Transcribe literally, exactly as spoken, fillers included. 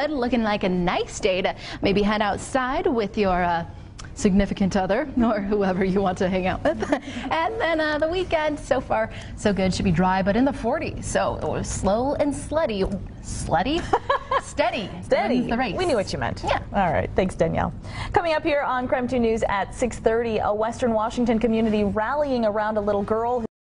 good. Looking like a nice day to maybe head outside with your uh, significant other or whoever you want to hang out with. And then uh, the weekend, so far so good. Should be dry, but in the forties. So it was slow and slutty. Slutty? Steady. Steady. The race. We knew what you meant. Yeah. All right. Thanks, Danielle. Coming up here on Crime two News at six thirty, a Western Washington community rallying around a little girl who